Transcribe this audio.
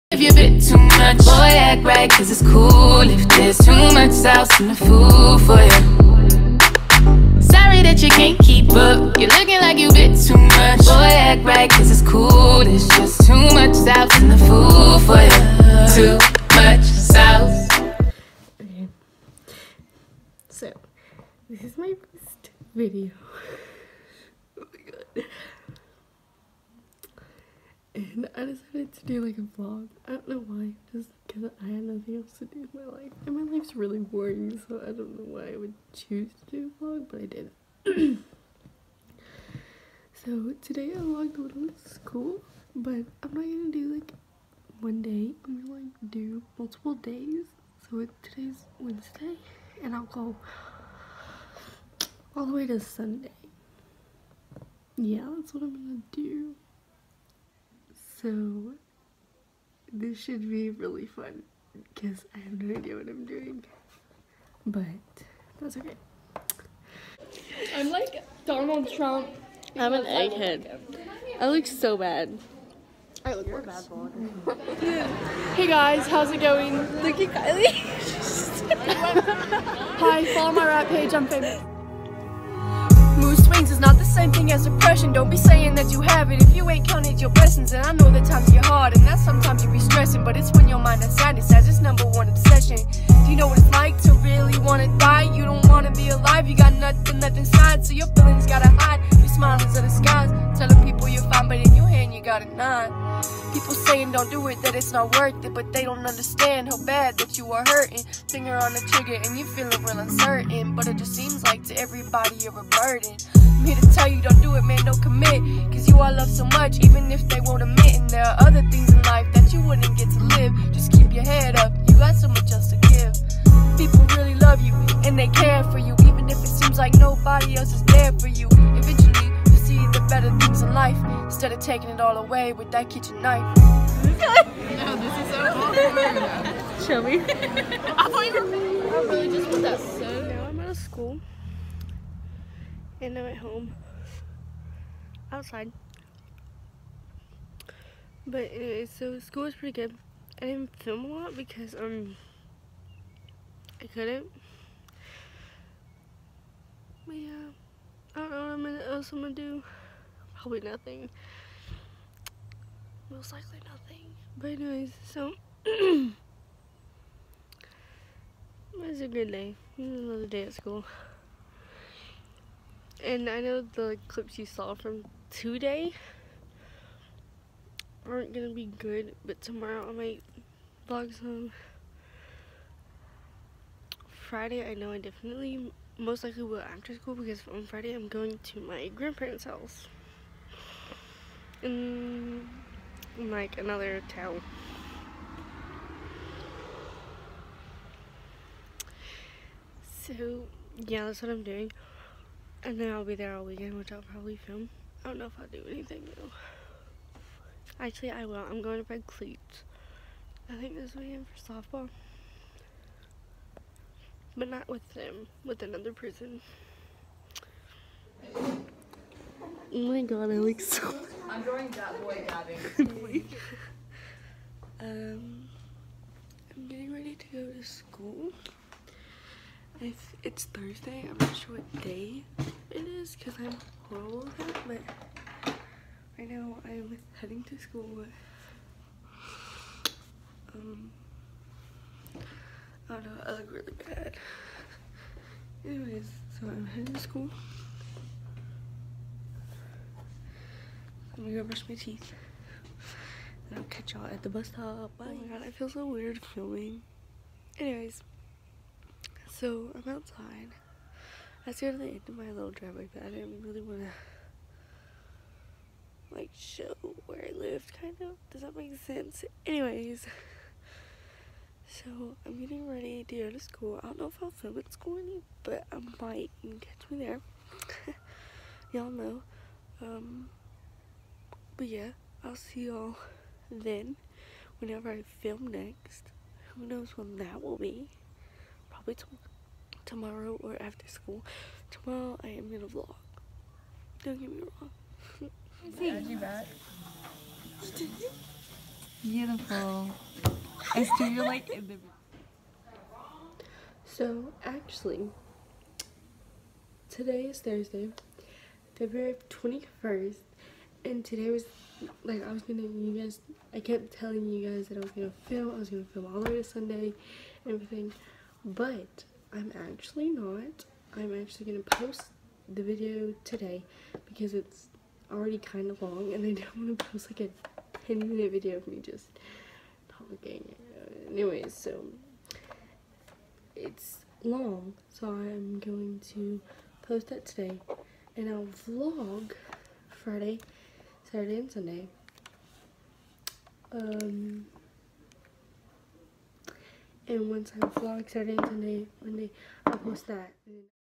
If you bit too much, boy, act right, cause it's cool. If there's too much sauce in the food for you. Sorry that you can't keep up. You're looking like you bit too much. Boy, act right, cause it's cool. There's just too much sauce in the food for you. Too much sauce. Okay. So, this is my first video. Oh my god. And I decided to do like a vlog. I don't know why, just because I had nothing else to do with my life. And my life's really boring, so I don't know why I would choose to do a vlog, but I did. So today I vlogged a little at school, but I'm not gonna do like one day. I'm gonna like do multiple days. So today's Wednesday, and I'll go all the way to Sunday. Yeah, that's what I'm gonna do. So this should be really fun because I have no idea what I'm doing, but that's okay. I'm like Donald Trump. I'm an egghead. I look so bad. I look more bad. Hey guys, how's it going? Look at Kylie. Hi, follow my rap page. I'm famous. Mood swings is not the same thing as depression. Don't be saying that you have it if you ain't counted your blessings. And I know that times get hard and that sometimes you be stressing, but it's when your mind has sadness as its #1 obsession. Do you know what it's like to really wanna die? You don't wanna be alive, you got nothing left inside, so your feelings gotta hide. Your smile is in the skies, telling people you're fine, but in your hand you got a 9. People saying don't do it, that it's not worth it, but they don't understand how bad that you are hurting. Finger on the trigger and you feeling real uncertain, but it just seems like to everybody you're a burden. I'm here to tell you don't do it, man, don't commit, cause you are loved so much even if they won't admit. And there are other things in life that you wouldn't get to live. Just keep your head up, you got so much else to give. People really love you and they care for you, even if it seems like nobody else is there for you. Eventually you see the better things in life instead of taking it all away with that kitchen knife. No, this is so awkward. Show me. I thought you were really just with that. So Now I'm out of school and I'm at home outside. But anyway, so school was pretty good. I didn't film a lot because I couldn't. But yeah, I don't know what else I'm gonna do. Probably nothing. Most likely nothing. But anyways, so it was a good day. It was another day at school. And I know the clips you saw from today aren't gonna be good, but tomorrow I might vlog some. Friday, I know I definitely most likely will after school, because on Friday I'm going to my grandparents' house in like another town. So yeah, that's what I'm doing, and then I'll be there all weekend, which I'll probably film. I don't know if I'll do anything though. Actually, I will. I'm going to play cleats. I think this weekend for softball, but not with them, with another person. Oh my god, I look so. I'm drawing that boy dabbing. I'm getting ready to go to school. It's Thursday. I'm not sure what day it is because I'm horrible with it, but right now I'm heading to school. I don't know, I look really bad. Anyways, so I'm heading to school. I'm gonna go brush my teeth. And I'll catch y'all at the bus stop. Bye. Oh my god, I feel so weird filming. Anyways, so I'm outside. That's the end of my little drive like that. I didn't really want to like show where I lived, kind of. Does that make sense? Anyways, so I'm getting ready to go to school. I don't know if I'll film at school any, but I might. You can catch me there. Y'all know. But yeah, I'll see y'all then whenever I film next. Who knows when that will be? Probably tomorrow or after school. Tomorrow I am gonna vlog. Don't get me wrong. Add you back. Beautiful. Esther, you're like in the... So, actually, today is Thursday, February 21st, and today was, like, I kept telling you guys that I was gonna film all the way to Sunday and everything, but I'm actually not. I'm actually gonna post the video today because it's already kind of long, and I don't want to post like a 10-minute video of me just talking. Anyways, so it's long, so I'm going to post that today, and I'll vlog Friday, Saturday, and Sunday. And once I vlog Saturday and Sunday, Monday, I'll post that.